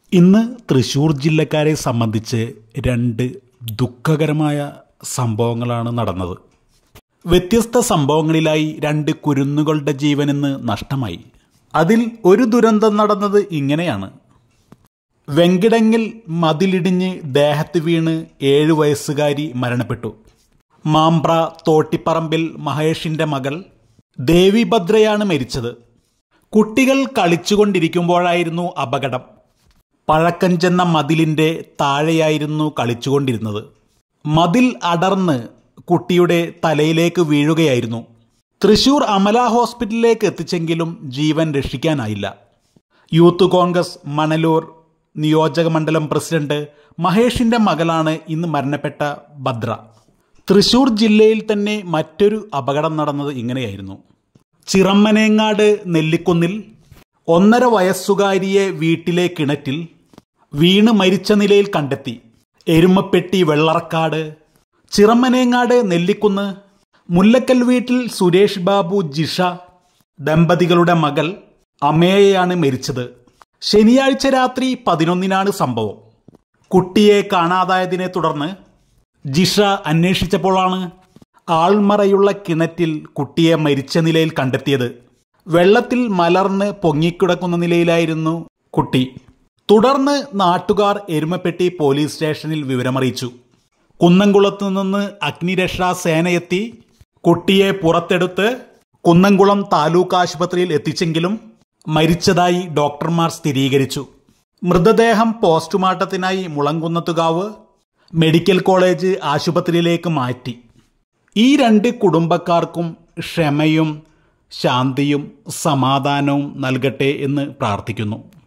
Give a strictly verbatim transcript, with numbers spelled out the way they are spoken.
ഇന്ന് തൃശ്ശൂർ ജില്ലക്കാരെ സംബന്ധിച്ച് രണ്ട് ദുഃഖകരമായ സംഭവങ്ങളാണ് നടന്നത്. വ്യത്യസ്ത സംഭവങ്ങളിലായി രണ്ട് കുരുന്നുകളുടെ ജീവൻ ഇന്ന് നഷ്ടമായി. അതിൽ ഒരു ദുരന്തം നടന്നത് ഇങ്ങനെയാണ്. വെങ്കിടങ്ങിൽ മതിലിടിഞ്ഞ് ദേഹത്ത് വീണ് ഏഴു വയസ്സുകാരി മരണപ്പെട്ടു. മാമ്പ്ര തോട്ടിപ്പറമ്പിൽ മഹേഷിന്റെ മകൾ ദേവിഭദ്രയാണ് മരിച്ചത്. കുട്ടികൾ കളിച്ചുകൊണ്ടിരിക്കുമ്പോഴായിരുന്നു അപകടം. പഴക്കം ചെന്ന മതിലിന്റെ താഴെയായിരുന്നു കളിച്ചുകൊണ്ടിരുന്നത്. മതിൽ അടർന്ന് കുട്ടിയുടെ തലയിലേക്ക് വീഴുകയായിരുന്നു. തൃശൂർ അമല ഹോസ്പിറ്റലിലേക്ക് എത്തിച്ചെങ്കിലും ജീവൻ രക്ഷിക്കാനായില്ല. യൂത്ത് കോൺഗ്രസ് മണലൂർ നിയോജക മണ്ഡലം പ്രസിഡന്റ് മഹേഷിന്റെ മകളാണ് ഇന്ന് മരണപ്പെട്ട ഭദ്ര. തൃശൂർ ജില്ലയിൽ തന്നെ മറ്റൊരു അപകടം നടന്നത് ഇങ്ങനെയായിരുന്നു. ചിറമ്മനേങ്ങാട് നെല്ലിക്കുന്നിൽ ഒന്നര വയസ്സുകാരിയെ വീട്ടിലെ കിണറ്റിൽ വീണ് മരിച്ച നിലയിൽ കണ്ടെത്തി. എരുമപ്പെട്ടി വെള്ളറക്കാട് ചിറമ്മനേങ്ങാട് നെല്ലിക്കുന്ന് മുല്ലക്കൽ വീട്ടിൽ സുരേഷ് ബാബു ജിഷ ദമ്പതികളുടെ മകൾ അമേയയാണ് മരിച്ചത്. ശനിയാഴ്ച രാത്രി പതിനൊന്നിനാണ് സംഭവം. കുട്ടിയെ കാണാതായതിനെ തുടർന്ന് ജിഷ അന്വേഷിച്ചപ്പോഴാണ് ആൾമറയുള്ള കിണറ്റിൽ കുട്ടിയെ മരിച്ച നിലയിൽ കണ്ടെത്തിയത്. വെള്ളത്തിൽ മലർന്ന് പൊങ്ങിക്കിടക്കുന്ന നിലയിലായിരുന്നു കുട്ടി. തുടർന്ന് നാട്ടുകാർ എരുമപ്പെട്ടി പോലീസ് സ്റ്റേഷനിൽ വിവരമറിയിച്ചു. കുന്നംകുളത്തു നിന്ന് അഗ്നിരക്ഷാ സേനയെത്തി കുട്ടിയെ പുറത്തെടുത്ത് കുന്നംകുളം താലൂക്ക് ആശുപത്രിയിൽ എത്തിച്ചെങ്കിലും മരിച്ചതായി ഡോക്ടർമാർ സ്ഥിരീകരിച്ചു. മൃതദേഹം പോസ്റ്റ്മോർട്ടത്തിനായി മുളങ്കുന്നത്തുകാവ് മെഡിക്കൽ കോളേജ് ആശുപത്രിയിലേക്ക് മാറ്റി. ഈ രണ്ട് കുടുംബക്കാർക്കും ക്ഷമയും ശാന്തിയും സമാധാനവും നൽകട്ടെ എന്ന് പ്രാർത്ഥിക്കുന്നു.